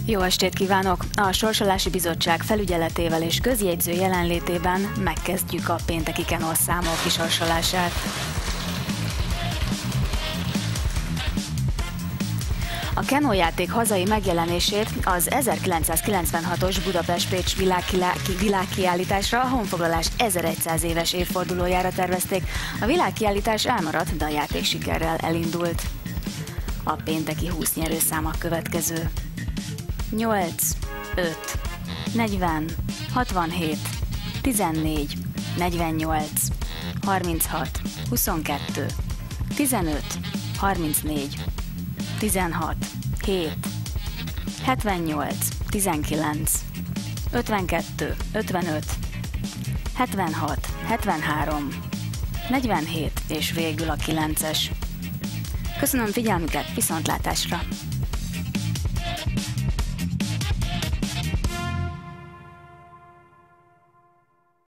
Jó estét kívánok! A Sorsolási Bizottság felügyeletével és közjegyző jelenlétében megkezdjük a pénteki kenorszámok kisorsolását. A kenójáték hazai megjelenését az 1996-os Budapest-Pécs világkiállításra a honfoglalás 1100 éves évfordulójára tervezték. A világkiállítás elmaradt, de a játék sikerrel elindult. A pénteki 20 nyerőszám a következő: 8, 5, 40, 67, 14, 48, 36, 22, 15, 34, 16, 7, 78, 19, 52, 55, 76, 73, 47 és végül a 9-es. Köszönöm figyelmüket, viszontlátásra!